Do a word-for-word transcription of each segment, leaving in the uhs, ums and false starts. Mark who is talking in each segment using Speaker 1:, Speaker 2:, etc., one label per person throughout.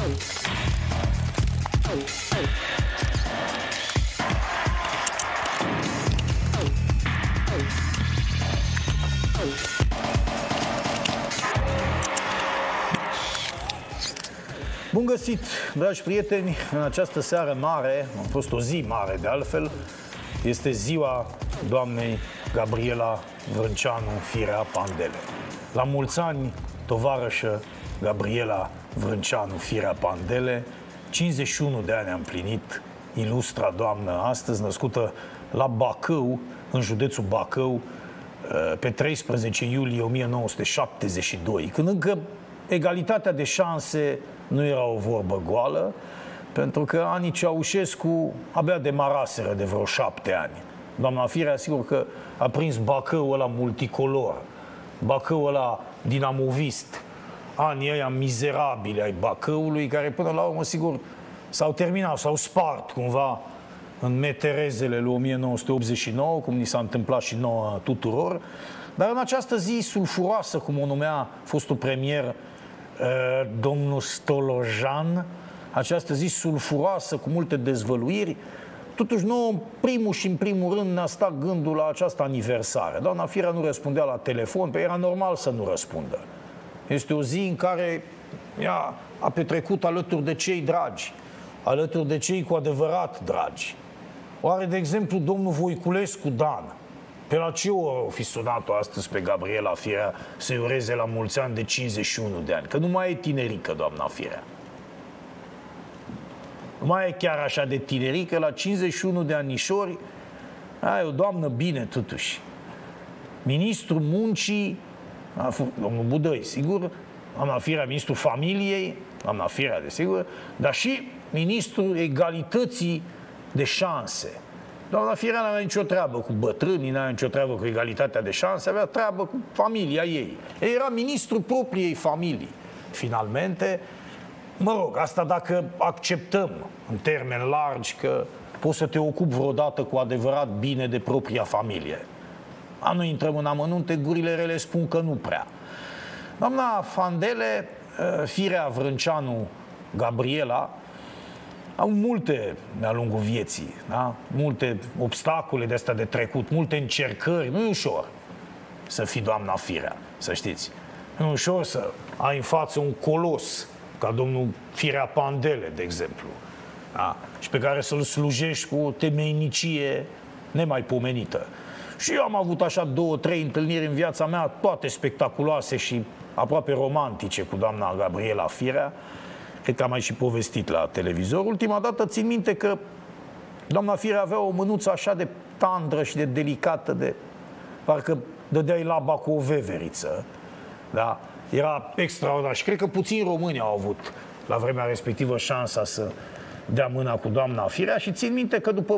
Speaker 1: Bun găsit, dragi prieteni, în această seară mare, a fost o zi mare de altfel, este ziua doamnei Gabriela Vrânceanu Firea Pandele. La mulți ani, tovarășă Gabriela Vrânceanu Firea Pandele, cincizeci și unu de ani a împlinit ilustra doamnă astăzi, născută la Bacău, în județul Bacău, pe treisprezece iulie o mie nouă sute șaptezeci și doi, când încă egalitatea de șanse nu era o vorbă goală, pentru că anii Ceaușescu abia demaraseră de vreo șapte ani. Doamna Firea, sigur că a prins Bacăul ăla multicolor, Bacăul ăla dinamovist, anii ăia mizerabili ai Bacăului, care până la urmă, sigur, s-au terminat, s-au spart cumva în meterezele lui o mie nouă sute optzeci și nouă, cum ni s-a întâmplat și nouă tuturor. Dar în această zi sulfuroasă, cum o numea fostul premier domnul Stolojan, această zi sulfuroasă cu multe dezvăluiri, totuși nouă în primul și în primul rând ne-a stat gândul la această aniversare. Doamna Firea nu răspundea la telefon, pe era normal să nu răspundă. Este o zi în care ea a petrecut alături de cei dragi, alături de cei cu adevărat dragi. Oare, de exemplu, domnul Voiculescu Dan, pe la ce oră o fi sunat-o astăzi pe Gabriela Firea să-i ureze la mulți ani de cincizeci și unu de ani? Că nu mai e tinerică, doamna Firea. Nu mai e chiar așa de tinerică, la cincizeci și unu de anișori. Ai o doamnă bine, totuși. Ministrul Muncii, a fost domnul Budăi, sigur, doamna Firea, ministrul Familiei, doamna Firea, desigur, dar și ministrul Egalității de Șanse. Doamna Firea n-avea nicio treabă cu bătrânii, n-avea nicio treabă cu egalitatea de șanse, avea treabă cu familia ei. Era ministrul propriei familii. Finalmente, mă rog, asta dacă acceptăm în termeni largi că poți să te ocupi vreodată cu adevărat bine de propria familie. A, nu intrăm în amănunte, gurile rele spun că nu prea. Doamna Fandele, Firea Vrânceanu Gabriela, au multe de-a lungul vieții, da? Multe obstacole de astea de trecut, multe încercări. Nu e ușor să fii doamna Firea, să știți. Nu e ușor să ai în față un colos ca domnul Firea Pandele, de exemplu, da? Și pe care să-l slujești cu o temeinicie nemaipomenită. Și eu am avut așa două, trei întâlniri în viața mea, toate spectaculoase și aproape romantice cu doamna Gabriela Firea. Cred că am mai și povestit la televizor. Ultima dată țin minte că doamna Firea avea o mânuță așa de tandră și de delicată, de parcă dădeai laba cu o veveriță. Da? Era extraordinar. Și cred că puțini români au avut la vremea respectivă șansa să dea mâna cu doamna Firea și țin minte că după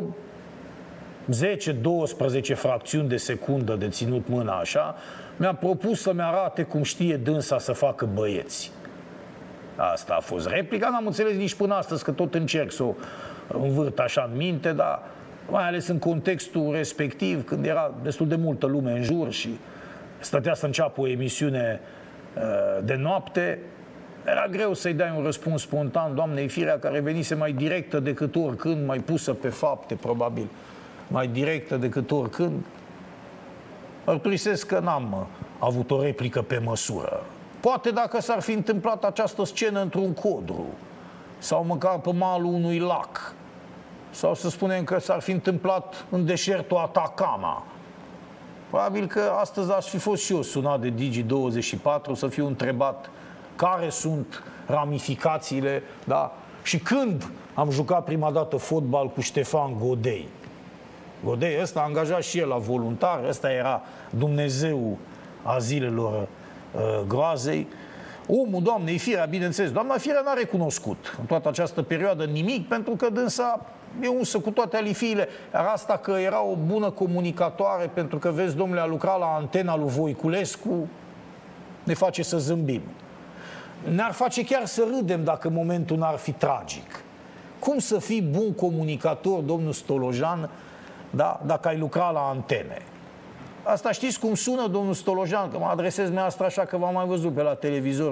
Speaker 1: zece douăsprezece fracțiuni de secundă de ținut mâna așa, mi-a propus să-mi arate cum știe dânsa să facă băieți. Asta a fost replica, n-am înțeles nici până astăzi, că tot încerc să o învârt așa în minte, dar mai ales în contextul respectiv, când era destul de multă lume în jur și stătea să înceapă o emisiune de noapte, era greu să-i dai un răspuns spontan doamnei Firea, care venise mai directă decât oricând, mai pusă pe fapte, probabil, mai directă decât oricând. Mărturisesc că n-am avut o replică pe măsură. Poate dacă s-ar fi întâmplat această scenă într-un codru sau măcar pe malul unui lac, sau să spunem că s-ar fi întâmplat în deșertul Atacama, probabil că astăzi aș fi fost și eu sunat de Digi douăzeci și patru să fiu întrebat care sunt ramificațiile, da? Și când am jucat prima dată fotbal cu Ștefan Godei. Godei ăsta a angajat și el la voluntar, ăsta era Dumnezeu a zilelor groazei. Omul doamnei Firea, bineînțeles, doamna Firea n-a recunoscut în toată această perioadă nimic, pentru că dânsa e unsă cu toate alifiile. Iar asta că era o bună comunicatoare, pentru că, vezi, domnule, a lucrat la antena lui Voiculescu, ne face să zâmbim. Ne-ar face chiar să râdem dacă momentul n-ar fi tragic. Cum să fii bun comunicator, domnul Stolojan, da, dacă ai lucrat la antene? Asta știți cum sună, domnul Stolojan, că mă adresez dumneavoastră așa că v-am mai văzut pe la televizor.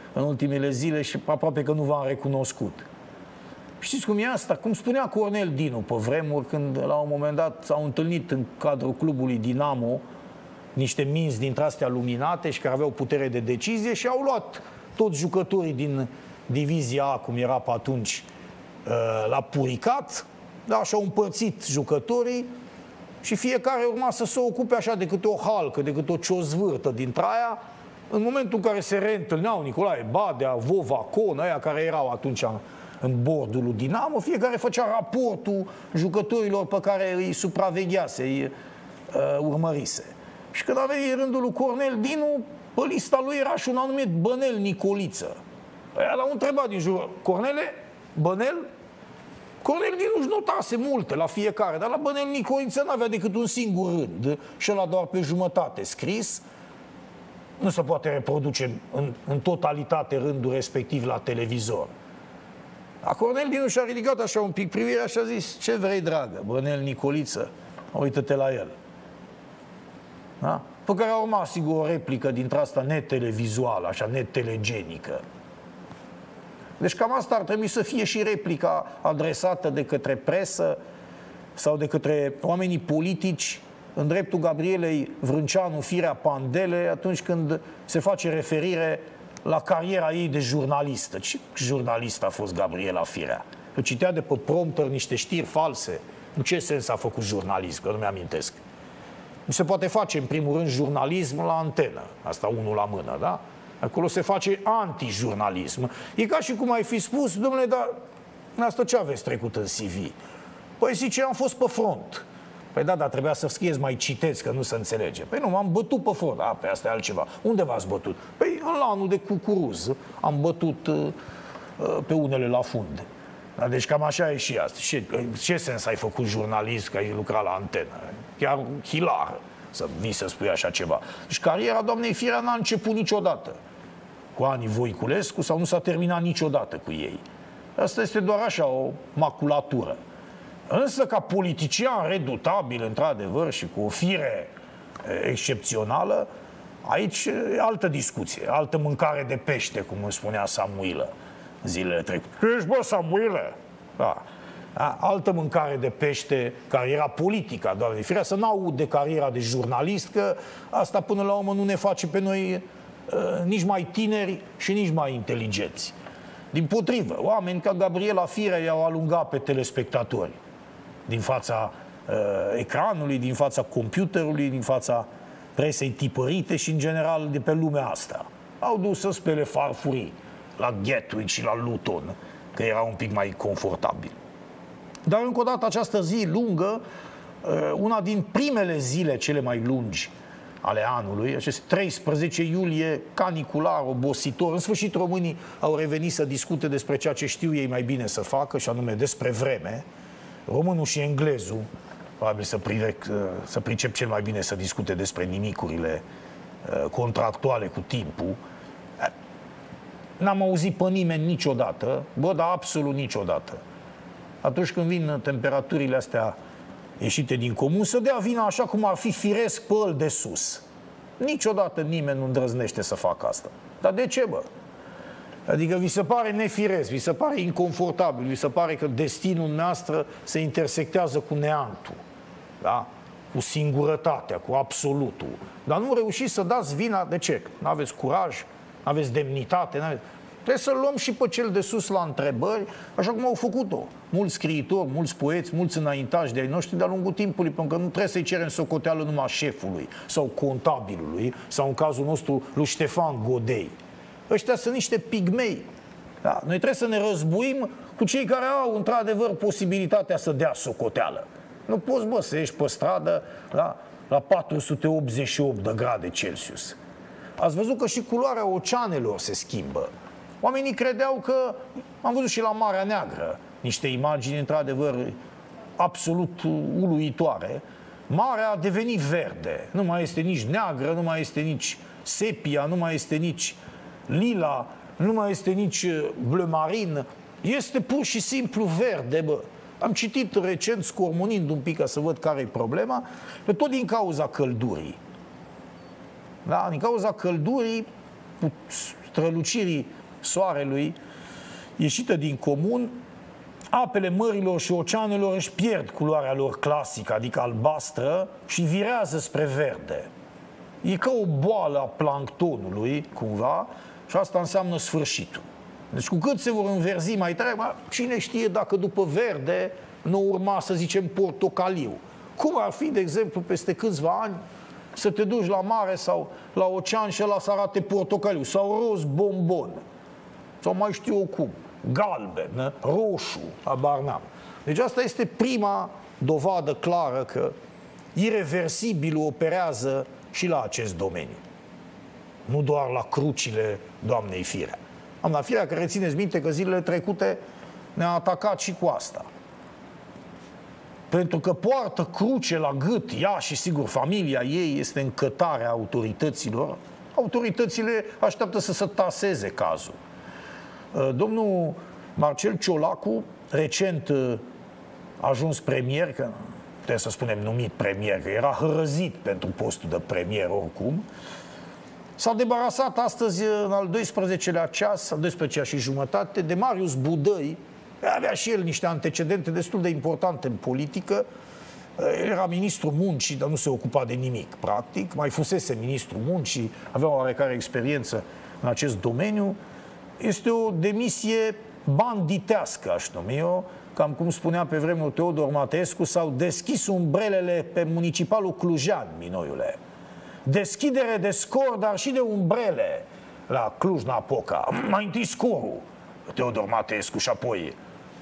Speaker 1: în ultimele zile și aproape că nu v-am recunoscut. Știți cum e asta? Cum spunea Cornel Dinu pe vremuri, când la un moment dat s-au întâlnit în cadrul clubului Dinamo niște minți dintre astea luminate și care aveau putere de decizie și au luat toți jucătorii din divizia A, cum era pe atunci, la puricat, da, și au împărțit jucătorii și fiecare urma să se ocupe așa de câte o halcă, de câte o ciozvârtă dintre aia. În momentul în care se reîntâlneau Nicolae Badea, Vova Con, aia care erau atunci în bordul lui Dinamo, fiecare făcea raportul jucătorilor pe care îi supraveghease, îi uh, urmărise. Și când a venit rândul lui Cornel Dinu, pe lista lui era și un anumit Bănel Nicoliță. Aia l-au întrebat din jur: Cornele, Bănel? Cornel Dinu își notase multe la fiecare, dar la Bănel Nicoliță n-avea decât un singur rând și ăla doar pe jumătate scris. Nu se poate reproduce în, în totalitate rândul respectiv la televizor. A Cornel Dinu și-a ridicat așa un pic privirea și a zis: ce vrei, dragă, Bănel Nicoliță? Uită-te la el. Da? Pe care a urmat, sigur, o replică dintre asta netelevizuală, așa, netelegenică. Deci cam asta ar trebui să fie și replica adresată de către presă sau de către oamenii politici în dreptul Gabrielei Vrânceanu Firea Pandele atunci când se face referire la cariera ei de jurnalistă. Ce jurnalist a fost Gabriela Firea? Că citea de pe prompter niște știri false. În ce sens a făcut jurnalism? Că nu mi-amintesc. Nu se poate face, în primul rând, jurnalism la antenă. Asta unul la mână, da? Acolo se face antijurnalism. E ca și cum ai fi spus: domnule, dar asta ce aveți trecut în C V? Păi zice, am fost pe front. Păi da, dar trebuia să scrieți, mai citeți, că nu se înțelege. Păi nu, m-am bătut pe front. A, pe asta e altceva. Unde v-ați bătut? Păi în lanul de cucuruz. Am bătut uh, pe unele la fund. Da, deci cam așa e și asta. Ce, ce sens ai făcut jurnalist, că ai lucrat la antenă? Chiar hilar să vii să spui așa ceva. Deci cariera doamnei Firea n-a început niciodată cu Ani Voiculescu sau nu s-a terminat niciodată cu ei. Asta este doar așa o maculatură. Însă ca politician redutabil, într-adevăr, și cu o fire excepțională, aici e altă discuție, altă mâncare de pește, cum îmi spunea Samuilă zilele trecute. Ești, bă, Samuilă? Da. Da? Altă mâncare de pește, cariera politică, doamne Firea, să n-aud de cariera de jurnalist, că asta până la urmă nu ne face pe noi uh, nici mai tineri și nici mai inteligenți. Dimpotrivă, oameni ca Gabriela Firea i-au alungat pe telespectatori din fața uh, ecranului, din fața computerului, din fața presei tipărite și în general de pe lumea asta. Au dus să spele farfurii la Gatwick și la Luton, că era un pic mai confortabil. Dar încă o dată această zi lungă, una din primele zile cele mai lungi ale anului, acest treisprezece iulie, canicular, obositor. În sfârșit românii au revenit să discute despre ceea ce știu ei mai bine să facă, și anume despre vreme. Românul și englezul probabil să, privec, să pricep cel mai bine să discute despre nimicurile contractuale cu timpul. N-am auzit pe nimeni niciodată, bă, dar absolut niciodată, atunci când vin temperaturile astea ieșite din comun, să dea vina așa cum ar fi firesc pe ăl de sus. Niciodată nimeni nu îndrăznește să facă asta. Dar de ce, bă? Adică vi se pare nefiresc, vi se pare inconfortabil, vi se pare că destinul noastră se intersectează cu neantul, da? Cu singurătatea, cu absolutul. Dar nu reușiți să dați vina. De ce? N-aveți curaj, n-aveți demnitate, n-aveți... Trebuie să luăm și pe cel de sus la întrebări, așa cum au făcut-o mulți scriitori, mulți poeți, mulți înaintași de ai noștri de-a lungul timpului, pentru că nu trebuie să-i cerem socoteală numai șefului sau contabilului, sau în cazul nostru lui Ștefan Godei. Ăștia sunt niște pigmei. Da? Noi trebuie să ne răzbuim cu cei care au într-adevăr posibilitatea să dea socoteală. Nu poți, bă, să ieși pe stradă, da? La patru sute optzeci și opt de grade Celsius. Ați văzut că și culoarea oceanelor se schimbă. Oamenii credeau că... Am văzut și la Marea Neagră niște imagini, într-adevăr, absolut uluitoare. Marea a devenit verde. Nu mai este nici neagră, nu mai este nici sepia, nu mai este nici lila, nu mai este nici bleu marin. Este pur și simplu verde, bă. Am citit recent, scormonind un pic ca să văd care e problema, că tot din cauza căldurii. Da? Din cauza căldurii, strălucirii soarelui, ieșită din comun, apele mărilor și oceanelor își pierd culoarea lor clasică, adică albastră, și virează spre verde. E ca o boală a planctonului, cumva, și asta înseamnă sfârșitul. Deci cu cât se vor înverzi mai tare, cine știe dacă după verde nu urma, să zicem, portocaliu. Cum ar fi, de exemplu, peste câțiva ani să te duci la mare sau la ocean și ăla să arate portocaliu sau roz bombon sau mai știu eu cum, galben, roșu, habar n-am. Deci asta este prima dovadă clară că ireversibilul operează și la acest domeniu. Nu doar la crucile doamnei Firea. Doamna Firea, care țineți minte că zilele trecute ne-a atacat și cu asta. Pentru că poartă cruce la gât, ea și sigur familia ei este în cătarea autorităților. Autoritățile așteaptă să se taseze cazul. Domnul Marcel Ciolacu, recent a ajuns premier, că putem să spunem numit premier, că era hărăzit pentru postul de premier oricum, s-a debarasat astăzi în al doisprezecelea ceas, al doisprezecelea și jumătate, de Marius Budăi. Avea și el niște antecedente destul de importante în politică. Era ministrul muncii, dar nu se ocupa de nimic, practic. Mai fusese ministrul muncii, avea o oarecare experiență în acest domeniu. Este o demisie banditească, aș numi eu, cam cum spunea pe vremea Teodor Mateescu, s-au deschis umbrelele pe municipalul Clujan, Minoiule. Deschidere de scor, dar și de umbrele la Cluj-Napoca. Mai întâi scorul, Teodor Mateescu, și apoi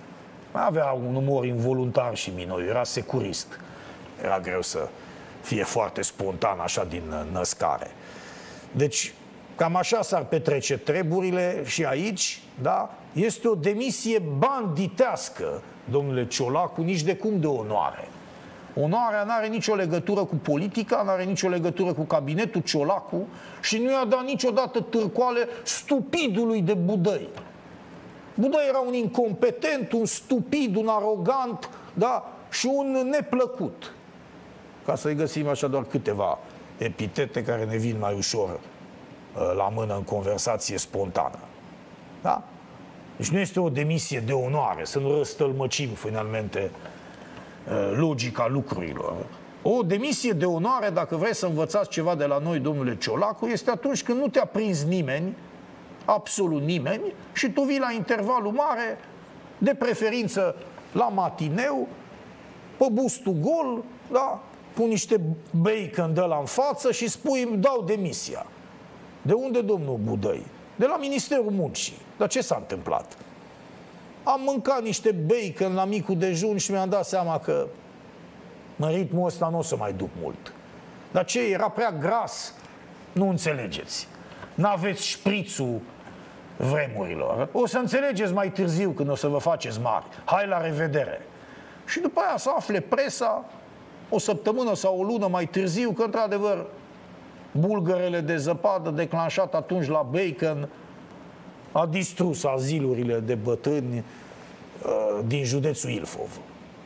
Speaker 1: avea un umor involuntar și Minoi, era securist. Era greu să fie foarte spontan așa din născare. Deci, cam așa s-ar petrece treburile și aici, da? Este o demisie banditească, domnule Ciolacu, nici de cum de onoare. Onoarea nu are nicio legătură cu politica, nu are nicio legătură cu cabinetul Ciolacu și nu i-a dat niciodată târcoale stupidului de Budăi. Budăi era un incompetent, un stupid, un arogant, da? Și un neplăcut. Ca să-i găsim așa doar câteva epitete care ne vin mai ușor la mână în conversație spontană. Da? Deci nu este o demisie de onoare, să nu răstălmăcim finalmente logica lucrurilor. O demisie de onoare, dacă vrei să învățați ceva de la noi, domnule Ciolacu, este atunci când nu te-a prins nimeni, absolut nimeni, și tu vii la intervalul mare, de preferință la matineu, pe bustul gol, da? Cu niște bacon de la în față și spui, îmi dau demisia. De unde, domnul Budăi? De la Ministerul Muncii. Dar ce s-a întâmplat? Am mâncat niște bacon la micul dejun și mi-am dat seama că în ritmul ăsta nu o să mai duc mult. Dar ce, era prea gras? Nu înțelegeți. N-aveți șprițul vremurilor. O să înțelegeți mai târziu când o să vă faceți mari. Hai, la revedere. Și după aia să afle presa o săptămână sau o lună mai târziu că, într-adevăr, bulgărele de zăpadă declanșat atunci la bacon a distrus azilurile de bătrâni uh, din județul Ilfov.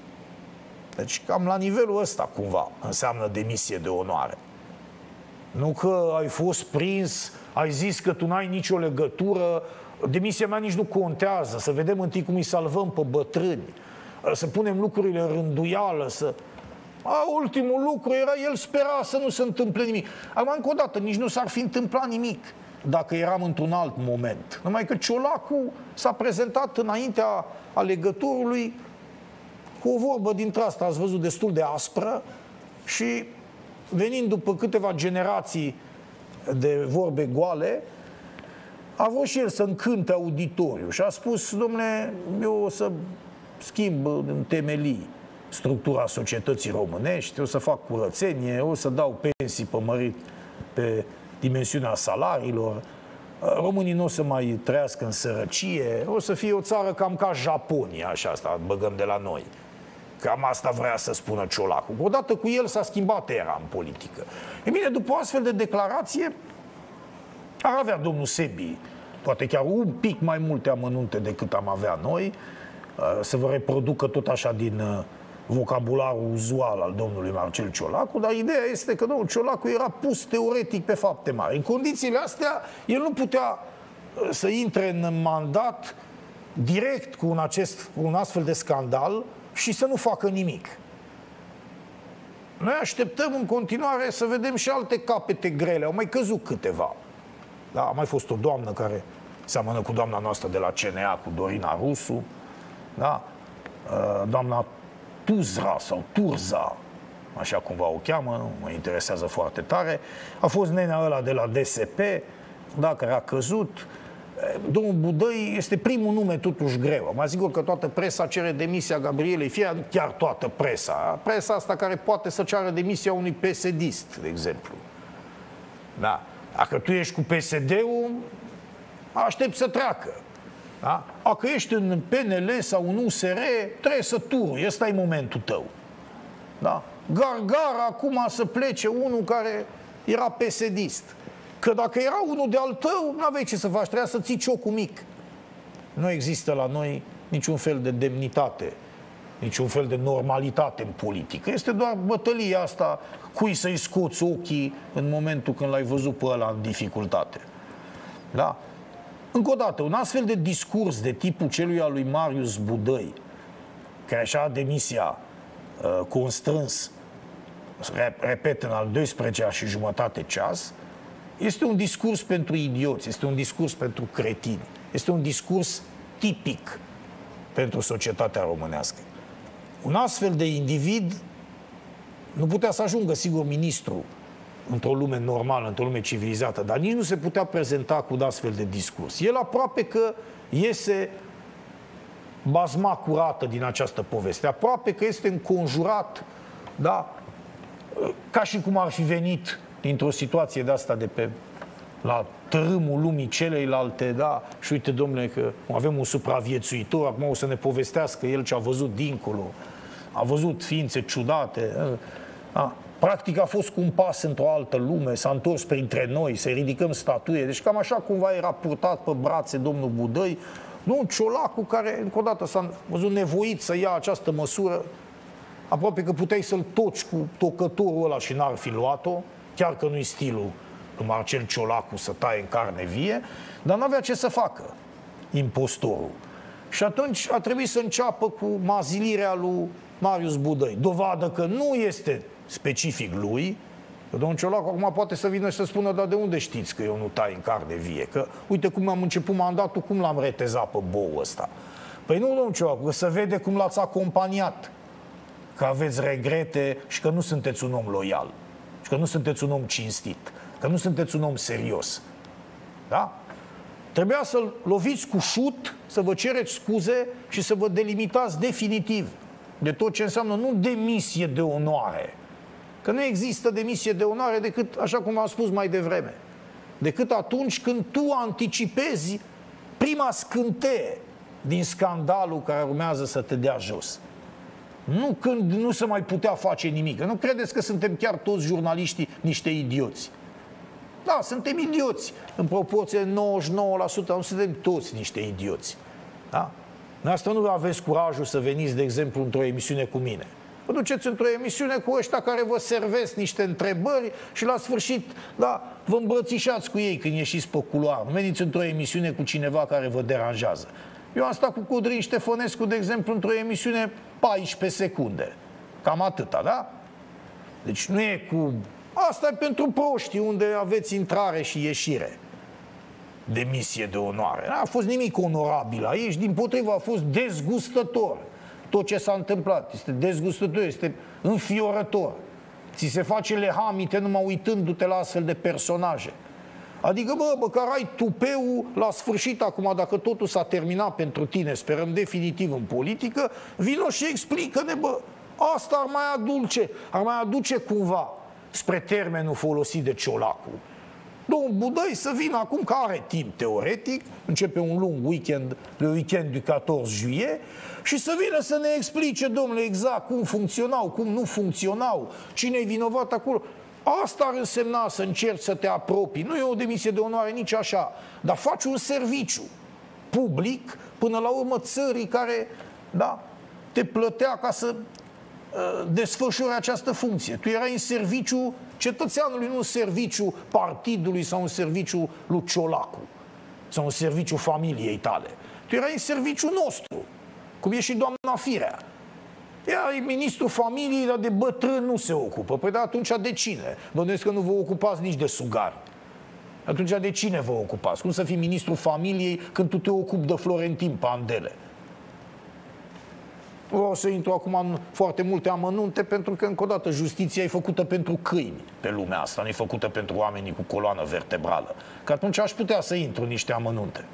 Speaker 1: Deci cam la nivelul ăsta cumva înseamnă demisie de onoare. Nu că ai fost prins, ai zis că tu n-ai nicio legătură, demisia mea nici nu contează, să vedem întâi cum îi salvăm pe bătrâni, să punem lucrurile în rânduială, să... A, ultimul lucru era, el spera să nu se întâmple nimic. Acum, încă o dată, nici nu s-ar fi întâmplat nimic dacă eram într-un alt moment. Numai că Ciolacu s-a prezentat înaintea alegătorului cu o vorbă dintre asta, ați văzut, destul de aspră, și venind după câteva generații de vorbe goale, a vrut și el să încânte auditoriu și a spus, dom'le, eu o să schimb în temelii structura societății românești, o să fac curățenie, o să dau pensii pe mărit pe dimensiunea salariilor, românii nu o să mai trăiască în sărăcie, o să fie o țară cam ca Japonia, așa, asta băgăm de la noi. Cam asta vrea să spună Ciolacu. Odată cu el s-a schimbat era în politică. E bine, după o astfel de declarație ar avea domnul Sebi, poate chiar un pic mai multe amănunte decât am avea noi, să vă reproducă tot așa din vocabularul uzual al domnului Marcel Ciolacu, dar ideea este că domnul Ciolacu era pus teoretic pe fapte mari. În condițiile astea, el nu putea să intre în mandat direct cu un, acest, cu un astfel de scandal și să nu facă nimic. Noi așteptăm în continuare să vedem și alte capete grele. Au mai căzut câteva. Da, a mai fost o doamnă care seamănă cu doamna noastră de la C N A, cu Dorina Rusu. Da? Doamna Tuzra sau Turza, așa cumva o cheamă, nu mă interesează foarte tare. A fost nenea ăla de la D S P, da, care a căzut. Domnul Budăi este primul nume totuși greu. Mă asigur că toată presa cere demisia Gabrielei Firea, nu chiar toată presa. Presa asta care poate să ceară demisia unui P S D-ist, de exemplu. Da. Dacă tu ești cu P S D-ul, aștept să treacă. Da? Dacă ești în P N L sau în U S R, trebuie să turi. Ăsta e momentul tău. Da? Gargara acum să plece unul care era P S D-ist. Că dacă era unul de al tău, n-aveai ce să faci, trebuia să ții ciocul mic. Nu există la noi niciun fel de demnitate, niciun fel de normalitate în politică. Este doar bătălia asta, cui să-i scoți ochii în momentul când l-ai văzut pe ăla în dificultate. Da? Încă o dată, un astfel de discurs de tipul celui al lui Marius Budăi, care așa demisia uh, constrâns, repet, în al doisprezecelea și jumătate ceas, este un discurs pentru idioți, este un discurs pentru cretini, este un discurs tipic pentru societatea românească. Un astfel de individ nu putea să ajungă, sigur, ministru într-o lume normală, într-o lume civilizată, dar nici nu se putea prezenta cu un astfel de discurs. El aproape că iese bazma curată din această poveste, aproape că este înconjurat, da, ca și cum ar fi venit dintr-o situație de asta de pe la tărâmul lumii celeilalte, da, și uite, domnule, că avem un supraviețuitor, acum o să ne povestească el ce a văzut dincolo, a văzut ființe ciudate, da. Practic a fost cu un pas într-o altă lume, s-a întors printre noi, să ridicăm statuie, deci cam așa cumva era purtat pe brațe domnul Budăi, nu un ciolacu care, încă o dată, s-a văzut nevoit să ia această măsură, aproape că puteai să-l toci cu tocătorul ăla și n-ar fi luat-o, chiar că nu-i stilul lui Marcel Ciolacu să taie în carne vie, dar n-avea ce să facă impostorul. Și atunci a trebuit să înceapă cu mazilirea lui Marius Budăi. Dovadă că nu este specific lui, că domnul Ciolacu acum poate să vină și să spună, dar de unde știți că eu nu tai în carne vie? Că uite cum am început mandatul, cum l-am retezat pe boul ăsta. Păi nu, domnul Ciolacu, că se vede cum l-ați acompaniat, că aveți regrete și că nu sunteți un om loial. Și că nu sunteți un om cinstit, că nu sunteți un om serios. Da? Trebuia să-l loviți cu șut, să vă cereți scuze și să vă delimitați definitiv de tot ce înseamnă nu demisie de onoare. Că nu există demisie de onoare decât, așa cum am spus mai devreme, decât atunci când tu anticipezi prima scânteie din scandalul care urmează să te dea jos. Nu când nu se mai putea face nimic. Nu credeți că suntem chiar toți jurnaliștii niște idioți. Da, suntem idioți. În proporție de nouăzeci și nouă la sută, nu suntem toți niște idioți. Da? Noastră nu aveți curajul să veniți, de exemplu, într-o emisiune cu mine. Vă duceți într-o emisiune cu ăștia care vă servesc niște întrebări și la sfârșit, da, vă îmbrățișați cu ei când ieșiți pe culoar. Nu veniți într-o emisiune cu cineva care vă deranjează. Eu am stat cu Codrin Ștefănescu, de exemplu, într-o emisiune paisprezece secunde. Cam atâta, da? Deci nu e cu... Asta e pentru proștii, unde aveți intrare și ieșire. Demisie de onoare. N-a fost nimic onorabil aici, dimpotrivă a fost dezgustător. Tot ce s-a întâmplat este dezgustător, este înfiorător. Ți se face lehamite numai uitându-te la astfel de personaje. Adică, bă, măcar ai tupeul la sfârșit acum, dacă totul s-a terminat pentru tine, sperăm definitiv în politică, vino și explică-ne, bă, asta ar mai aduce, ar mai aduce cumva spre termenul folosit de Ciolacu. Domnul Budăi să vină acum, că are timp teoretic, începe un lung weekend, le weekend du paisprezece juillet, și să vină să ne explice, domnule, exact cum funcționau, cum nu funcționau, cine e vinovat acolo. Asta ar însemna să încerci să te apropii. Nu e o demisie de onoare nici așa, dar faci un serviciu public până la urmă țării care, da, te plătea ca să uh, desfășori această funcție. Tu erai în serviciu cetățeanului, nu în serviciu partidului sau în serviciu lui Ciolacu. sau în serviciu familiei tale. Tu erai în serviciu nostru, cum e și doamna Firea. Ea e ministrul familiei, dar de bătrân nu se ocupă. Păi de atunci de cine? Bănuiesc că nu vă ocupați nici de sugari. Atunci de cine vă ocupați? Cum să fii ministrul familiei când tu te ocupi de Florentin Pandele? O să intru acum în foarte multe amănunte, pentru că, încă o dată, justiția e făcută pentru câini pe lumea asta, nu e făcută pentru oamenii cu coloană vertebrală. Că atunci aș putea să intru în niște amănunte.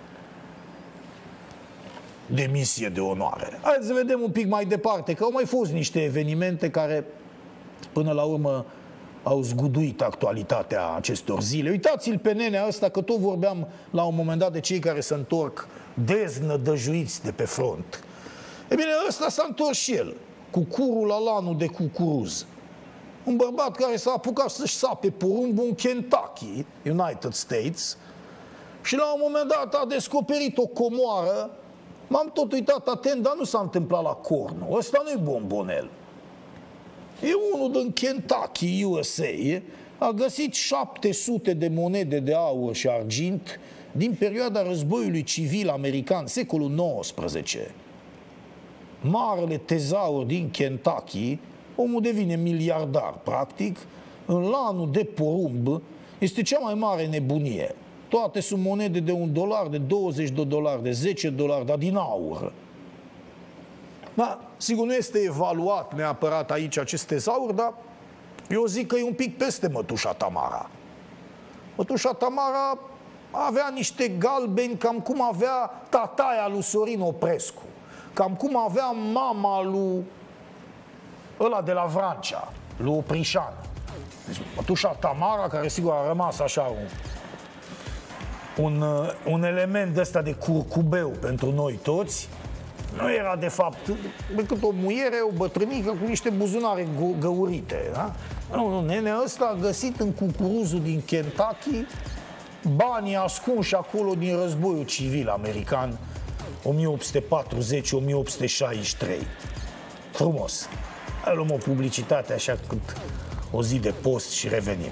Speaker 1: Demisie de onoare. Hai să vedem un pic mai departe, că au mai fost niște evenimente care, până la urmă, au zguduit actualitatea acestor zile. Uitați-l pe nenea ăsta, că tot vorbeam la un moment dat de cei care se întorc deznădăjuiți de pe front. E bine, ăsta s-a întors și el, cu curul la lanul de cucuruz. Un bărbat care s-a apucat să-și sape porumbul în Kentucky, United States, și la un moment dat a descoperit o comoară. M-am tot uitat atent, dar nu s-a întâmplat la cornul. Ăsta nu-i bombonel. E unul din Kentucky, U S A, a găsit șapte sute de monede de aur și argint din perioada războiului civil american, secolul nouăsprezece. Marele tezaur din Kentucky, omul devine miliardar, practic. În lanul de porumb este cea mai mare nebunie. Toate sunt monede de un dolar, de douăzeci de dolari, de zece dolari, dar din aur. Da, sigur, nu este evaluat neapărat aici acest tezaur, dar eu zic că e un pic peste mătușa Tamara. Mătușa Tamara avea niște galbeni cam cum avea tataia lui Sorin Oprescu, cam cum avea mama lui ăla de la Vrancea, lui Oprișan. Deci, mătușa Tamara, care sigur a rămas așa un, un, un element de ăsta de curcubeu pentru noi toți, nu era de fapt decât o muiere, o bătrânică cu niște buzunare găurite. Da? Nu, nu, nenea ăsta a găsit în cucuruzul din Kentucky banii ascunși acolo din războiul civil american o mie opt sute patruzeci - o mie opt sute șaizeci și trei. Frumos. Hai, luăm o publicitate așa cât o zi de post și revenim.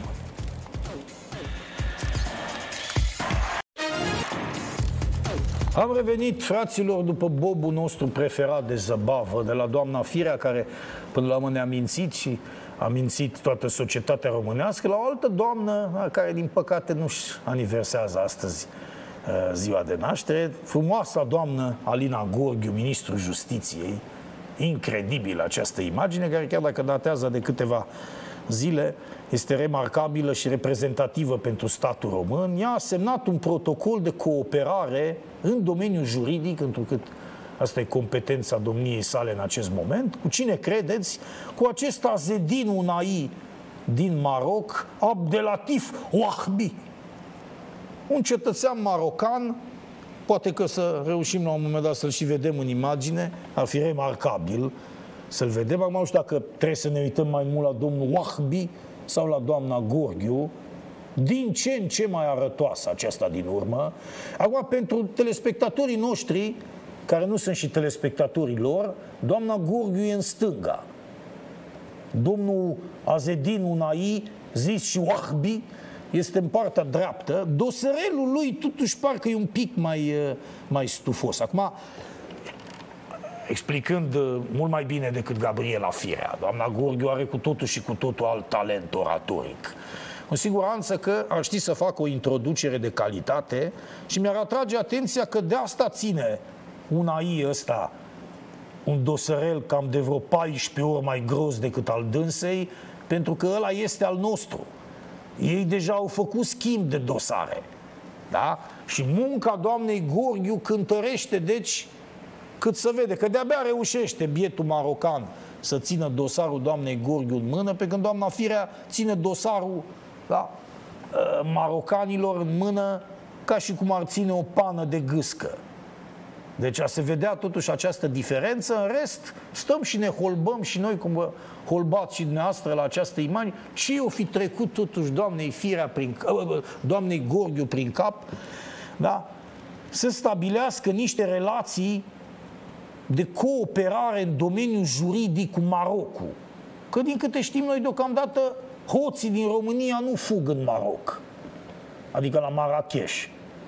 Speaker 1: Am revenit, fraților, după bobul nostru preferat de zăbavă, de la doamna Firea, care până la urmă ne-a mințit și a mințit toată societatea românească, la o altă doamnă care, din păcate, nu-și aniversează astăzi ziua de naștere, frumoasa doamnă Alina Gorghiu, ministrul Justiției. Incredibilă această imagine, care, chiar dacă datează de câteva zile, este remarcabilă și reprezentativă pentru statul român. Ea a semnat un protocol de cooperare în domeniul juridic, întrucât asta e competența domniei sale în acest moment. Cu cine credeți? Cu acest Azedin Unai din Maroc, Abdelatif Wahbi, un cetățean marocan. Poate că să reușim la un moment dat să-l și vedem în imagine, ar fi remarcabil să-l vedem. Acum nu știu dacă trebuie să ne uităm mai mult la domnul Wahbi sau la doamna Gorghiu, din ce în ce mai arătoasă aceasta din urmă. Acum, pentru telespectatorii noștri, care nu sunt și telespectatorii lor, doamna Gorghiu e în stânga. Domnul Azedin Unai, zis și Wahbi, este în partea dreaptă. Dosărelul lui totuși parcă e un pic mai, mai stufos. Acum, explicând mult mai bine decât Gabriela Firea, doamna Gorghiu are cu totul și cu totul alt talent oratoric. Cu siguranță că ar ști să facă o introducere de calitate și mi-ar atrage atenția că de asta ține Unai ăsta un dosărel cam de vreo paisprezece ori mai gros decât al dânsei, pentru că ăla este al nostru. Ei deja au făcut schimb de dosare. Da? Și munca doamnei Gorghiu cântărește, deci, cât să vede, că de-abia reușește bietul marocan să țină dosarul doamnei Gorghiu în mână, pe când doamna Firea ține dosarul, da, marocanilor în mână ca și cum ar ține o pană de gâscă. Deci a se vedea totuși această diferență. În rest, stăm și ne holbăm și noi, cum vă holbați și dumneavoastră la această imagine, ce o fi trecut totuși doamnei Firea prin, doamnei Gorghiu prin cap, da? Să stabilească niște relații de cooperare în domeniul juridic cu Marocul. Că din câte știm noi deocamdată, hoții din România nu fug în Maroc, adică la Marrakech.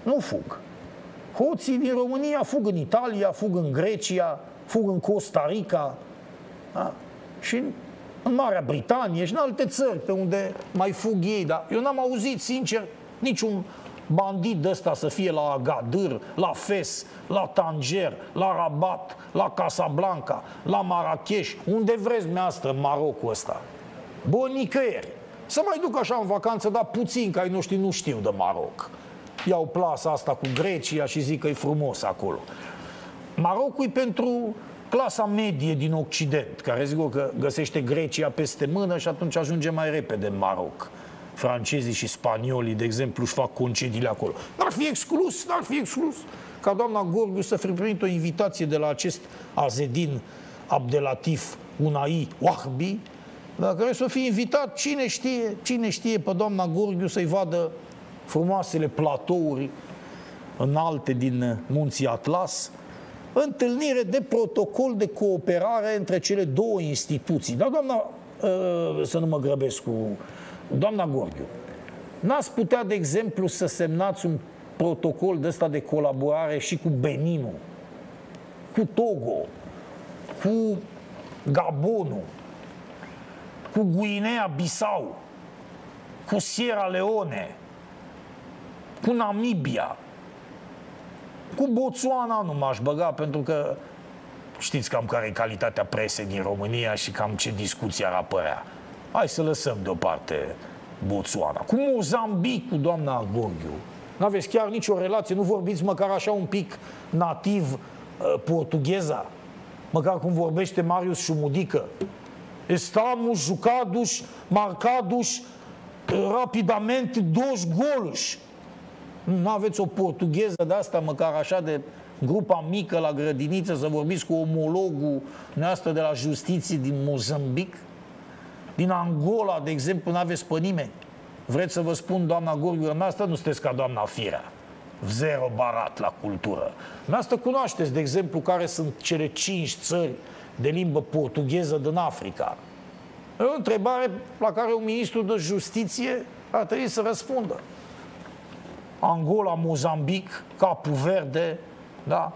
Speaker 1: nu fug. Hoții din România fug în Italia, fug în Grecia, fug în Costa Rica, da? Și în Marea Britanie și în alte țări pe unde mai fug ei. Dar eu n-am auzit, sincer, niciun bandit de ăsta să fie la Agadir, la Fes, la Tanger, la Rabat, la Casablanca, la Marrakech, unde vreți dumneavoastră, Marocul ăsta. Bă, nicăieri. Să mai duc așa în vacanță, dar puțin, că ai noștri nu știu de Maroc. Iau plasa asta cu Grecia și zic că e frumos acolo. Marocul e pentru clasa medie din Occident, care zic că găsește Grecia peste mână și atunci ajunge mai repede în Maroc. Francezii și spaniolii, de exemplu, își fac concediile acolo. N-ar fi exclus, n-ar fi exclus ca doamna Gorghiu să fi primit o invitație de la acest Azedin Abdelatif Unai Wahbi, la care să fi invitat, cine știe, cine știe pe doamna Gorghiu să-i vadă frumoasele platouri înalte din munții Atlas, întâlnire de protocol de cooperare între cele două instituții. Dar, doamna, să nu mă grăbesc cu doamna Gorghiu, n-ați putea, de exemplu, să semnați un protocol de ăsta de colaborare și cu Beninul, cu Togo, cu Gabonul, cu Guinea-Bissau, cu Sierra Leone, cu Namibia, cu Botswana nu m-aș băga, pentru că știți cam care e calitatea presei din România și cam ce discuții ar apărea. Hai să lăsăm deoparte Botswana. Cu Mozambic, cu doamna Gorghiu. N-aveți chiar nicio relație, nu vorbiți măcar așa un pic nativ uh, portugheza, măcar cum vorbește Marius Șumudică. Estamos jucados, marcados rapidamente dos golos. Nu aveți o portugheză de asta, măcar așa de grupa mică la grădiniță, să vorbiți cu omologul noastră de la justiție din Mozambic? Din Angola, de exemplu, nu aveți pe nimeni? Vreți să vă spun, doamna Gorghiu, asta nu sunteți ca doamna Firea. Zero barat la cultură. Asta cunoașteți, de exemplu, care sunt cele cinci țări de limbă portugheză din Africa. E o întrebare la care un ministru de justiție ar trebui să răspundă. Angola, Mozambic, Capu Verde, da?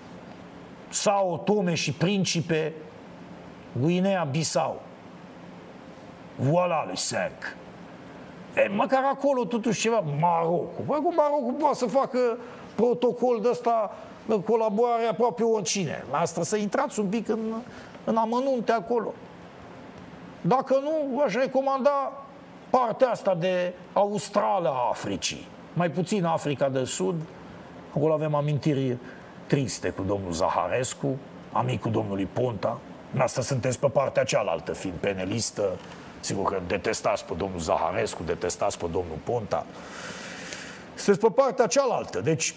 Speaker 1: Sao Tome și Principe, Guinea-Bissau. Voilà les cinq. E, măcar acolo totuși ceva. Marocul. Păi cu Marocul poate să facă protocol de ăsta de colaborare aproape oricine. Asta să intrați un pic în, în amănunte acolo. Dacă nu, aș recomanda partea asta de australă a Africii. Mai puțin Africa de Sud. Acolo avem amintiri triste cu domnul Zaharescu, amicul domnului Ponta. Asta sunteți pe partea cealaltă, fiind penelistă. Sigur că detestați pe domnul Zaharescu, detestați pe domnul Ponta. Sunteți pe partea cealaltă. Deci,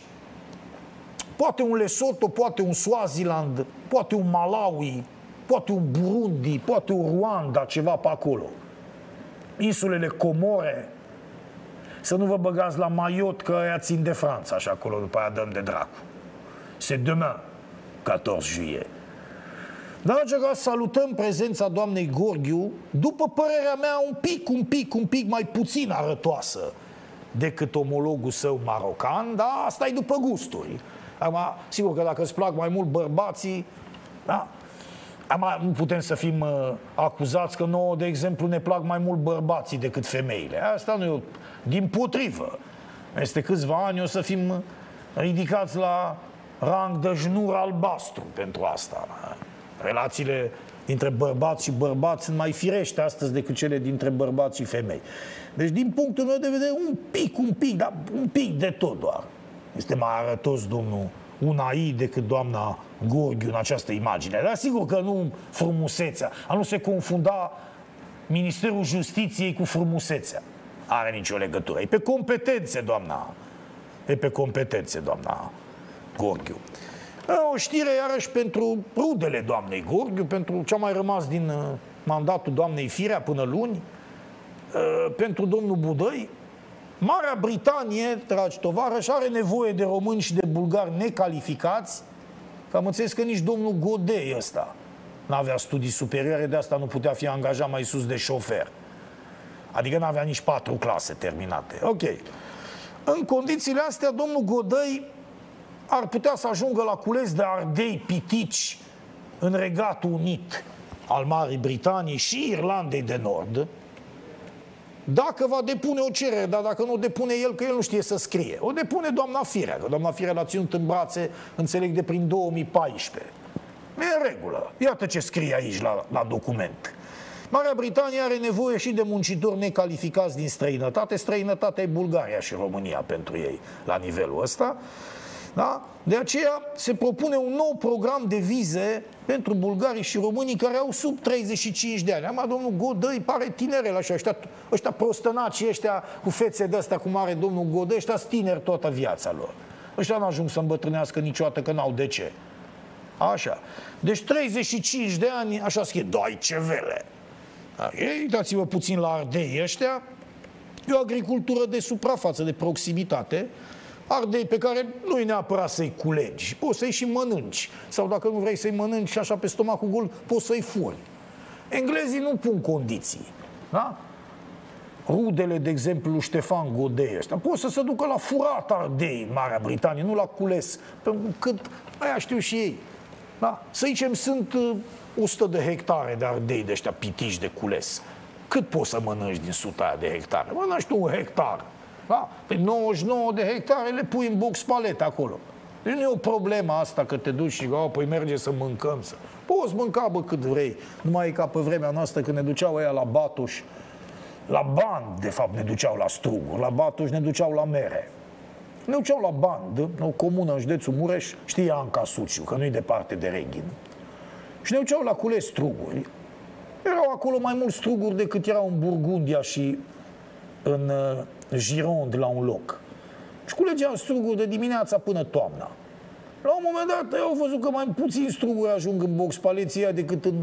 Speaker 1: poate un Lesotho, poate un Swaziland, poate un Malawi, poate un Burundi, poate un Rwanda, ceva pe acolo. Insulele Comore. Să nu vă băgați la Mayotte, că aia țin de Franța și acolo după aia dăm de dracu. C'est demain, paisprezece juillet. Dar că salutăm prezența doamnei Gorghiu, după părerea mea un pic, un pic, un pic mai puțin arătoasă decât omologul său marocan, dar asta e după gusturi. Acum, sigur că dacă îți plac mai mult bărbații, da, acum nu putem să fim uh, acuzați că nouă, de exemplu, ne plac mai mult bărbații decât femeile. Asta nu e, dimpotrivă. Peste câțiva ani o să fim ridicați la rang de jnur albastru pentru asta. Relațiile dintre bărbați și bărbați sunt mai firește astăzi decât cele dintre bărbați și femei. Deci, din punctul meu de vedere, un pic, un pic, dar un pic de tot doar. Este mai arătos domnul Unai decât doamna Gorghiu în această imagine. Dar sigur că nu frumusețea. A nu se confunda Ministerul Justiției cu frumusețea. Are nicio legătură. E pe competențe, doamna. E pe competențe, doamna Gorghiu. O știre iarăși pentru rudele doamnei Gorghiu, pentru ce a mai rămas din mandatul doamnei Firea până luni, pentru domnul Budăi. Marea Britanie, dragi tovarăși, are nevoie de români și de bulgari necalificați, că am înțeles că nici domnul Godei ăsta n-avea studii superioare, de asta nu putea fi angajat mai sus de șofer. Adică n-avea nici patru clase terminate. Ok. În condițiile astea, domnul Godăi ar putea să ajungă la cules de ardei pitici în Regatul Unit al Marii Britanii și Irlandei de Nord, dacă va depune o cerere, dar dacă nu o depune el, că el nu știe să scrie. O depune doamna Firea, că doamna Firea l-a ținut în brațe, înțeleg, de prin două mii paisprezece. E în regulă. Iată ce scrie aici la, la document. Marea Britanie are nevoie și de muncitori necalificați din străinătate. Străinătatea e Bulgaria și România pentru ei la nivelul ăsta. Da? De aceea se propune un nou program de vize pentru bulgarii și românii care au sub treizeci și cinci de ani. Ama domnul Godăi pare tinerel așa, ăștia, ăștia prostănaci, ăștia cu fețe de-astea cum are domnul Godăi, ăștia sunt tineri toată viața lor. Ăștia n-ajung să îmbătrânească niciodată, că n-au de ce. Așa. Deci treizeci și cinci de ani, așa scrie, doi ce vele. Uitați-vă puțin la ardei ăștia. E o agricultură de suprafață, de proximitate. Ardei pe care nu e neapărat să-i culegi, poți să-i și mănânci. Sau dacă nu vrei să-i mănânci așa pe stomacul gol, poți să-i furi. Englezii nu pun condiții. Da? Rudele, de exemplu, lui Ștefan Godăi ăsta, pot să se ducă la furat ardei în Marea Britanie, nu la cules. Cât aia știu și ei. Da? Să zicem, sunt o sută de hectare de ardei de ăștia pitici de cules. Cât poți să mănânci din suta aia de hectare? Mănânci tu un hectar. Da? Pe nouăzeci și nouă de hectare le pui în box palete acolo. Deci nu e o problemă asta că te duci și oh, păi merge să mâncăm. Să... Poți mânca, bă, cât vrei. Numai e ca pe vremea noastră când ne duceau ăia la Batuș, la Band, de fapt, ne duceau la struguri. La Batuș ne duceau la mere. Ne duceau la Band, o comună în județul Mureș, știi Anca Suciu, că nu-i departe de Reghin. Și ne duceau la cules struguri. Erau acolo mai mulți struguri decât erau în Burgundia și în uh, Gironde la un loc. Și culegeau struguri de dimineața până toamna. La un moment dat au văzut că mai puțin struguri ajung în box paleția decât în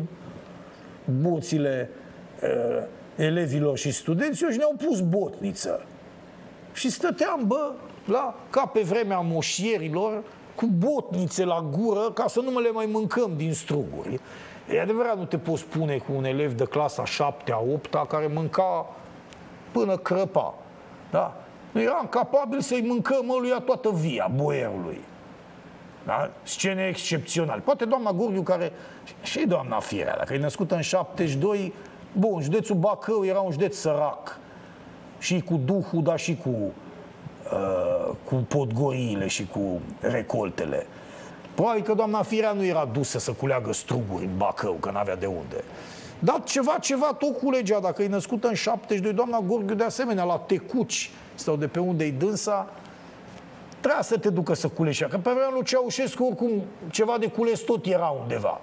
Speaker 1: boțile uh, elevilor și studenților și ne-au pus botniță. Și stăteam, bă, la, ca pe vremea moșierilor, cu botnițe la gură ca să nu mă le mai mâncăm din struguri. E adevărat, nu te poți pune cu un elev de clasa șaptea, opta care mânca până crăpa. Da? Noi eram capabili să-i mâncăm ăluia toată via boierului. Da? Scene excepționale. Poate doamna Gurghiu, care și doamna Firea, dacă e născută în șaptezeci și doi, bun, județul Bacău era un județ sărac. Și cu duhul, dar și cu, uh, cu podgoriile și cu recoltele. Probabil că doamna Firea nu era dusă să culeagă struguri în Bacău, că n-avea de unde. Dar ceva, ceva tot culegea. Dacă e născută în șaptezeci și doi, doamna Gurghiu de asemenea, la Tecuci, sau de pe unde-i dânsa, trebuia să te ducă să culegi. Că pe vremea lui Ceaușescu, oricum, ceva de cules tot era undeva.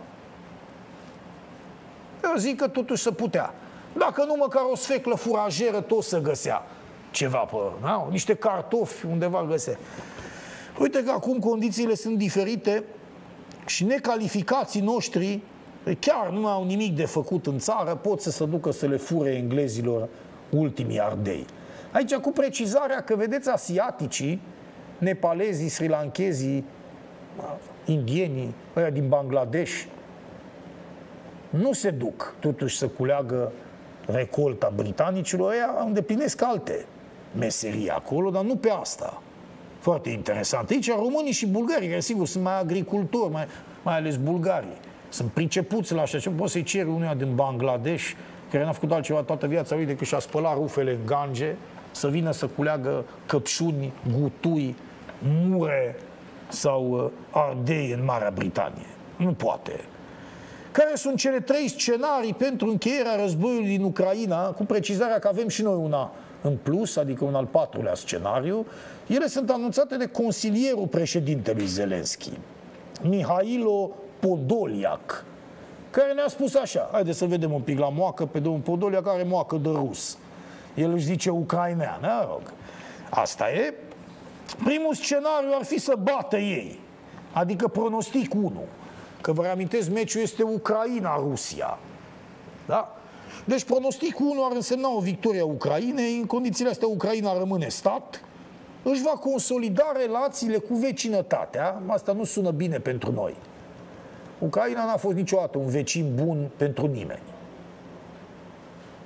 Speaker 1: Eu zic că totuși se putea. Dacă nu, măcar o sfeclă furajeră tot se găsea ceva pe, na? Niște cartofi undeva găsea. Uite că acum condițiile sunt diferite și necalificații noștri chiar nu au nimic de făcut în țară, pot să se ducă să le fure englezilor ultimii ardei. Aici cu precizarea că, vedeți, asiaticii, nepalezii, srilanchezii, indienii, ăia din Bangladesh, nu se duc totuși să culeagă recolta britanicilor, ăia îndeplinesc alte meserii acolo, dar nu pe asta. Foarte interesant. Aici românii și bulgarii, care sigur sunt mai agricultori, mai, mai ales bulgarii, sunt pricepuți la așa. Ce poți să-i ceri unuia din Bangladesh, care n-a făcut altceva toată viața lui decât și-a spălat rufele în Gange, să vină să culeagă căpșuni, gutui, mure sau ardei în Marea Britanie. Nu poate. Care sunt cele trei scenarii pentru încheierea războiului din Ucraina, cu precizarea că avem și noi una în plus, adică un al patrulea scenariu. Ele sunt anunțate de consilierul președintelui Zelenski, Mihailo Podoliak, care ne-a spus așa, haideți să vedem un pic la moacă pe domnul Podoliak, care moacă de rus. El își zice ucrainean, mă rog. Asta e. Primul scenariu ar fi să bată ei, adică pronostic unu. Că vă reamintesc, meciul este Ucraina-Rusia. Da? Deci pronosticul unu ar însemna o victorie a Ucrainei. În condițiile astea Ucraina rămâne stat, își va consolida relațiile cu vecinătatea. Asta nu sună bine pentru noi. Ucraina n-a fost niciodată un vecin bun pentru nimeni.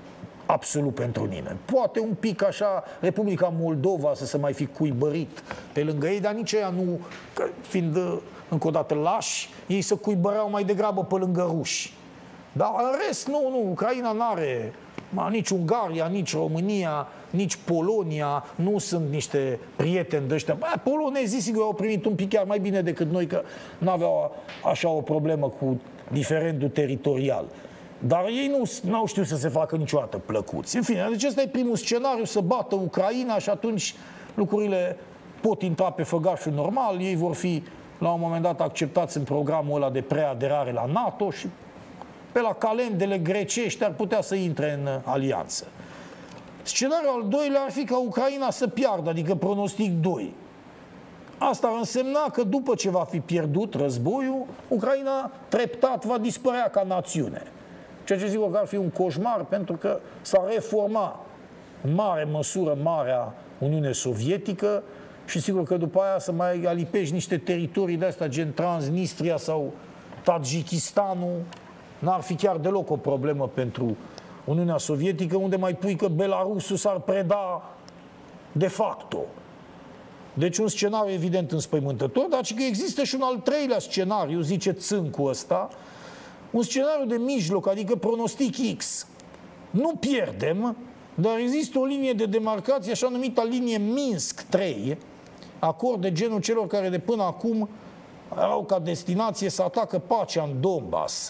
Speaker 1: absolut pentru nimeni. Poate un pic așa Republica Moldova să se mai fi cuibărit pe lângă ei, dar nici ea nu, că fiind încă o dată lași, ei se cuibăreau mai degrabă pe lângă ruși. Dar în rest, nu, nu, Ucraina n-are, nici Ungaria, nici România, nici Polonia, nu sunt niște prieteni de ăștia. Bă, polonezii, sigur, au primit un pic chiar mai bine decât noi, că n-aveau așa o problemă cu diferendul teritorial. Dar ei nu au știut să se facă niciodată plăcuți. În fine, deci ăsta e primul scenariu, să bată Ucraina și atunci lucrurile pot intra pe făgașul normal, ei vor fi la un moment dat acceptați în programul ăla de preaderare la NATO și pe la calendele grecești ar putea să intre în alianță. Scenariul al doilea ar fi ca Ucraina să piardă, adică pronostic doi. Asta ar însemna că după ce va fi pierdut războiul, Ucraina treptat va dispărea ca națiune. Ceea ce sigur că ar fi un coșmar, pentru că s-ar reforma în mare măsură Marea Uniune Sovietică și sigur că după aia să mai alipești niște teritorii de-astea gen Transnistria sau Tajikistanul, n-ar fi chiar deloc o problemă pentru Uniunea Sovietică, unde mai pui că Belarusul s-ar preda de facto. Deci un scenariu evident înspăimântător, dar că există și un al treilea scenariu, zice Țâncu ăsta, un scenariu de mijloc, adică pronostic X. Nu pierdem, dar există o linie de demarcație, așa numită linie Minsk trei, acord de genul celor care de până acum au ca destinație să atacă pacea în Donbass.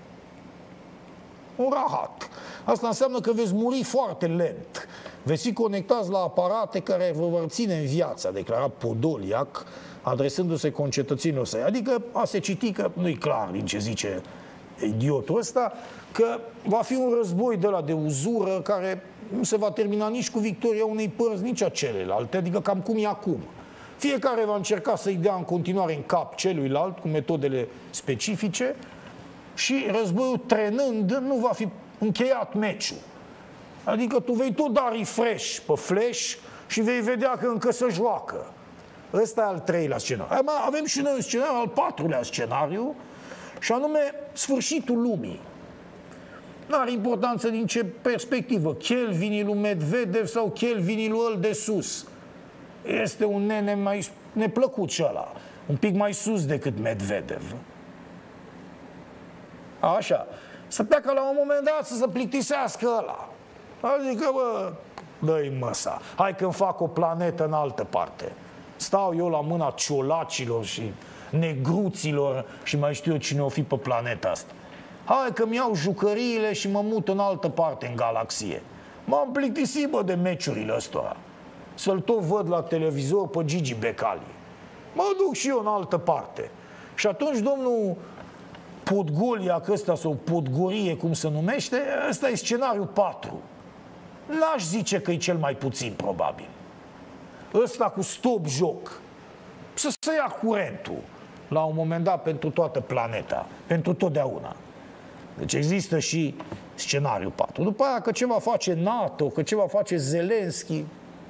Speaker 1: Un rahat. Asta înseamnă că veți muri foarte lent. Veți fi conectați la aparate care vă vor ține în viață, a declarat Podoliac, adresându-se concetățenilor săi. Adică a se citi că nu-i clar din ce zice idiotul ăsta, că va fi un război de la de uzură care nu se va termina nici cu victoria unei părți, nici a celelalte, adică cam cum e acum. Fiecare va încerca să-i dea în continuare în cap celuilalt cu metodele specifice și războiul trenând nu va fi încheiat meciul. Adică tu vei tot da refresh pe flash și vei vedea că încă se joacă. Ăsta e al treilea scenariu. Avem și noi un scenariu, al patrulea scenariu, și anume sfârșitul lumii. N-are importanță din ce perspectivă, Chelvinii lui Medvedev sau Chelvinii lui ăl de sus. Este un nene mai neplăcut și ăla, un pic mai sus decât Medvedev. Așa. Să pleacă la un moment dat să se plictisească ăla. Adică, bă, dă-i măsa. Hai că-mi fac o planetă în altă parte. Stau eu la mâna ciolacilor și negruților și mai știu eu cine o fi pe planeta asta. Hai că-mi iau jucăriile și mă mut în altă parte, în galaxie. M-am plictisit, bă, de meciurile ăstora. Să-l tot văd la televizor pe Gigi Becali. Mă duc și eu în altă parte. Și atunci domnul Podgoliac ăsta, sau Podgorie, cum se numește, ăsta e scenariul patru. N-aș zice că e cel mai puțin probabil. Ăsta cu stop joc. Să se ia curentul la un moment dat pentru toată planeta, pentru totdeauna. Deci există și scenariul patru. După aia că ce va face NATO, că ce va face Zelenski,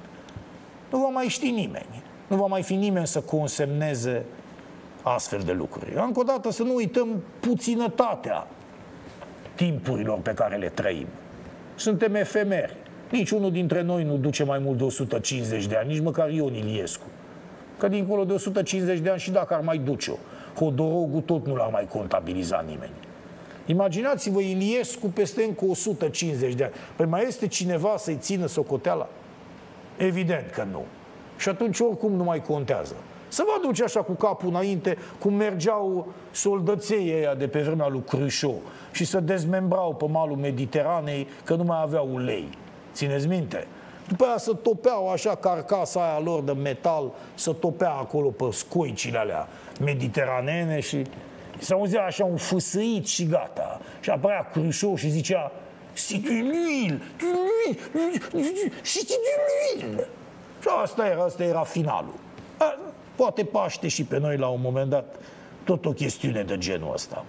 Speaker 1: nu va mai ști nimeni. Nu va mai fi nimeni să consemneze astfel de lucruri. Încă o dată să nu uităm puținătatea timpurilor pe care le trăim. Suntem efemeri. Niciunul dintre noi nu duce mai mult de o sută cincizeci de ani, nici măcar Ion Iliescu. Că dincolo de o sută cincizeci de ani și dacă ar mai duce-o, Hodorogul tot nu l-ar mai contabiliza nimeni. Imaginați-vă Iliescu peste încă o sută cincizeci de ani. Păi mai este cineva să-i țină socoteala? Evident că nu. Și atunci oricum nu mai contează. Să vă duce așa cu capul înainte, cum mergeau soldăței ăia de pe vremea lui Khrushchev și să dezmembrau pe malul Mediteranei că nu mai aveau ulei. Țineți minte? După aia să topeau așa carcasa aia lor de metal, să topea acolo pe scoicile alea mediteraneene și s-auzea așa un fâsâit și gata. Și apărea Khrushchev și zicea: "C'est de l'huile, de l'huile, c'est de l'huile." Și asta era, asta era finalul. A, poate paște și pe noi la un moment dat tot o chestiune de genul ăsta.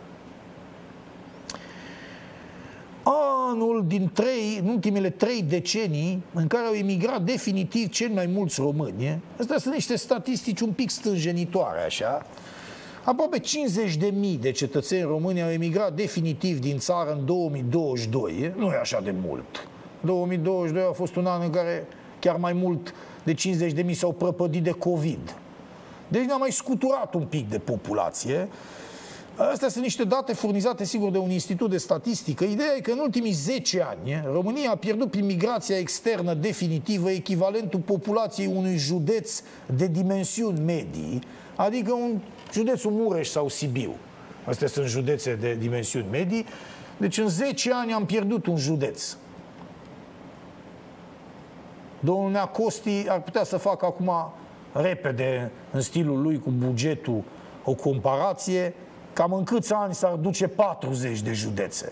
Speaker 1: Anul din trei, în ultimele trei decenii în care au emigrat definitiv cei mai mulți români. Astea sunt niște statistici un pic stânjenitoare așa. Aproape cincizeci de mii de cetățeni români au emigrat definitiv din țară în două mii douăzeci și doi. Nu e așa de mult. două mii douăzeci și doi a fost un an în care chiar mai mult de cincizeci de mii s-au prăpădit de COVID. Deci ne-a mai scuturat un pic de populație. Astea sunt niște date furnizate, sigur, de un institut de statistică. Ideea e că în ultimii zece ani România a pierdut prin migrația externă definitivă echivalentul populației unui județ de dimensiuni medii, adică un județul Mureș sau Sibiu. Astea sunt județe de dimensiuni medii. Deci în zece ani am pierdut un județ. Domnul Nea Costi ar putea să facă acum repede, în stilul lui, cu bugetul, o comparație. Cam în câți ani s-ar duce patruzeci de județe?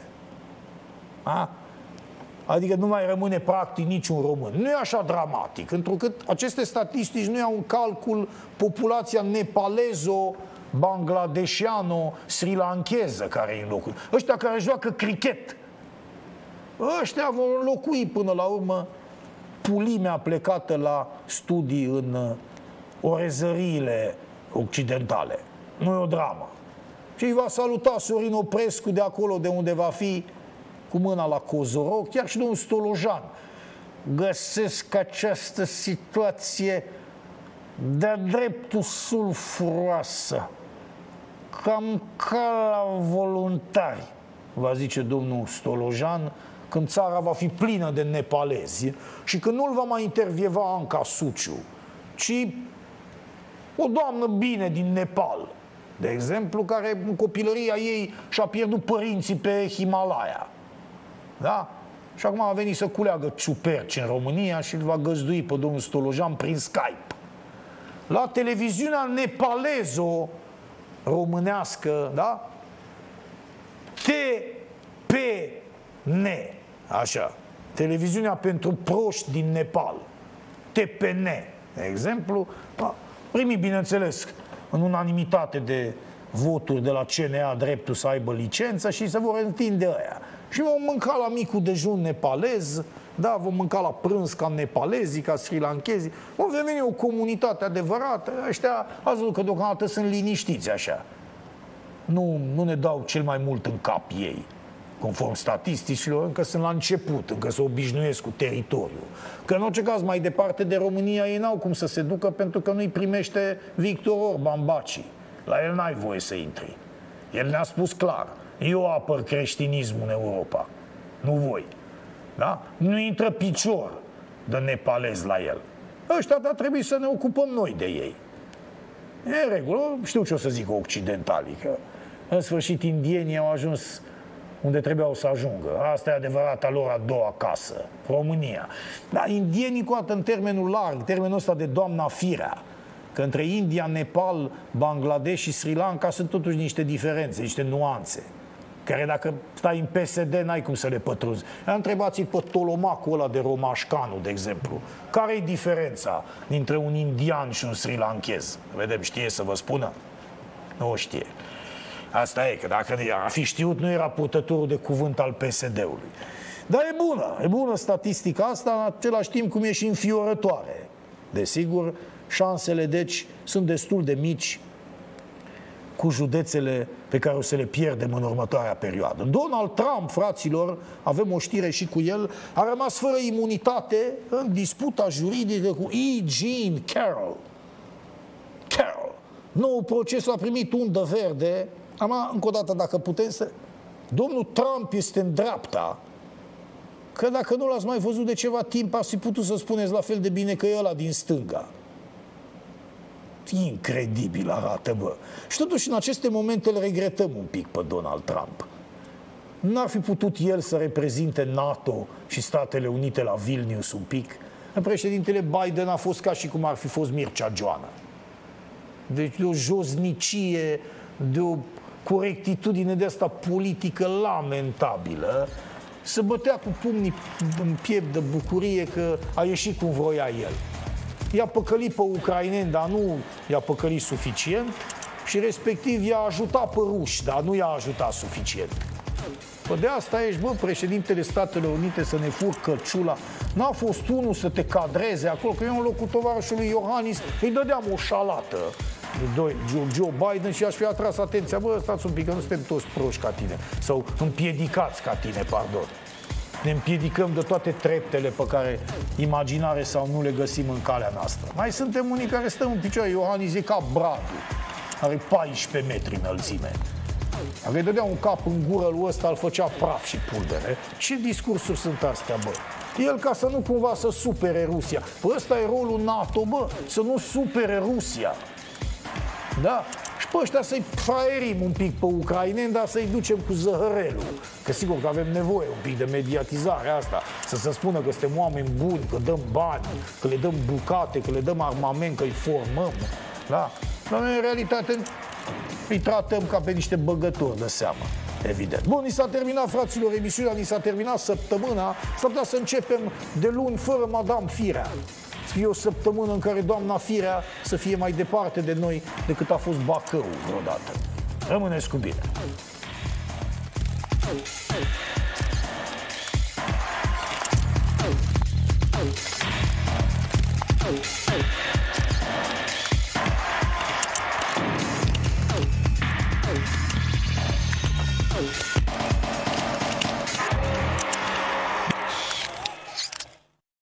Speaker 1: A? Adică nu mai rămâne practic niciun român. Nu e așa dramatic, întrucât aceste statistici nu iau în calcul populația nepalezo, bangladeșeano, sri-lankeză care e în locul. Ăștia care joacă cricket. Ăștia vor înlocui până la urmă pulimea plecată la studii în orezăriile occidentale. Nu e o dramă. Și îi va saluta Sorin Oprescu de acolo de unde va fi, cu mâna la cozoroc, chiar și domnul Stolojan. Găsesc această situație de-a dreptul sulfuroasă, cam ca la voluntari, va zice domnul Stolojan, când țara va fi plină de nepalezi și când nu-l va mai intervieva Anca Suciu, ci o doamnă bine din Nepal, de exemplu, care în copilăria ei și-a pierdut părinții pe Himalaya. Da? Și acum a venit să culeagă ciuperci în România și îl va găzdui pe domnul Stolojan prin Skype. La televiziunea nepalezo românească, da? T P N, așa, televiziunea pentru proști din Nepal, T P N, de exemplu, a primit, bineînțeles, în unanimitate de voturi de la C N A dreptul să aibă licență și se vor întinde ăia. Și vom mânca la micul dejun nepalez, da, vom mânca la prânz ca nepalezii, ca sri-lankezii, vom deveni o comunitate adevărată. Ăștia, ați văzut că deocamdată sunt liniștiți așa. Nu, nu ne dau cel mai mult în cap ei. Conform statisticilor, încă sunt la început, încă se obișnuiesc cu teritoriul. Că în orice caz, mai departe de România, ei n-au cum să se ducă pentru că nu-i primește Victor Orban Baci. La el n-ai voie să intri. El ne-a spus clar, eu apăr creștinismul în Europa, nu voi. Da? Nu intră picior de nepalez la el. Ăștia dar trebuie să ne ocupăm noi de ei. E în regulă, știu ce o să zic occidentalii, că în sfârșit indienii au ajuns unde trebuiau să ajungă. Asta e adevărata lor a doua casă, România. Dar indienii, cu atât în termenul larg, termenul ăsta de doamna Firea, că între India, Nepal, Bangladesh și Sri Lanka sunt totuși niște diferențe, niște nuanțe, care dacă stai în P S D n-ai cum să le pătrunzi. Întrebați-l pe Tolomacul ăla de Romașcanu, de exemplu. Care e diferența dintre un indian și un sri-lankez? Vedem, știe să vă spună? Nu o știe. Asta e, că dacă ar fi știut, nu era purtătorul de cuvânt al P S D-ului. Dar e bună, e bună statistica asta, în același timp cum e și înfiorătoare. Desigur, șansele, deci, sunt destul de mici cu județele pe care o să le pierdem în următoarea perioadă. Donald Trump, fraților, avem o știre și cu el, a rămas fără imunitate în disputa juridică cu E. Jean Carroll. Carroll. Noul proces a primit undă verde. Am, încă o dată, dacă putem să... Domnul Trump este în dreapta, că dacă nu l-ați mai văzut de ceva timp, ați fi putut să spuneți la fel de bine că e ăla din stânga. Incredibil arată, bă. Și totuși, în aceste momente îl regretăm un pic pe Donald Trump. N-ar fi putut el să reprezinte NATO și Statele Unite la Vilnius un pic? Președintele Biden a fost ca și cum ar fi fost Mircea Joana. Deci de o josnicie, de o corectitudine de asta politică lamentabilă, se bătea cu pumnii în piept de bucurie că a ieșit cum vroia el. I-a păcălit pe ucraineni, dar nu i-a păcălit suficient și respectiv i-a ajutat pe ruși, dar nu i-a ajutat suficient. Păi de asta ești, bă, președintele Statelor Unite, să ne fur căciula. N-a fost unul să te cadreze acolo, că eu în locul tovarășului Iohannis îi dădeam o șalată doi, Joe Biden și aș fi atras atenția, bă, stați un pic, că nu suntem toți proști ca tine, sau împiedicați ca tine, pardon. ne împiedicăm de toate treptele pe care, imaginare sau nu, le găsim în calea noastră. Mai suntem unii care stăm în picioare. Iohannis e ca Bradu, are paisprezece metri înălțime. Dacă îi dădea un cap în gură lui ăsta, îl făcea praf și pulbere. Ce discursuri sunt astea, bă? El, ca să nu cumva să supere Rusia. Păi ăsta e rolul NATO, bă, să nu supere Rusia. Da? Și pe ăștia să-i fraierim un pic pe ucraineni, dar să-i ducem cu zăhărelul. Că sigur că avem nevoie un pic de mediatizare asta. Să se spună că suntem oameni buni, că dăm bani, că le dăm bucate, că le dăm armament, că îi formăm. Da? Dar noi, în realitate, îi tratăm ca pe niște băgători de seamă. Evident. Bun, ni s-a terminat, fraților, emisiunea, ni s-a terminat săptămâna. S-ar putea să începem de luni fără Madame Firea. Să fie o săptămână în care doamna Firea să fie mai departe de noi decât a fost Bacău vreodată. Rămâneți cu bine! Oh.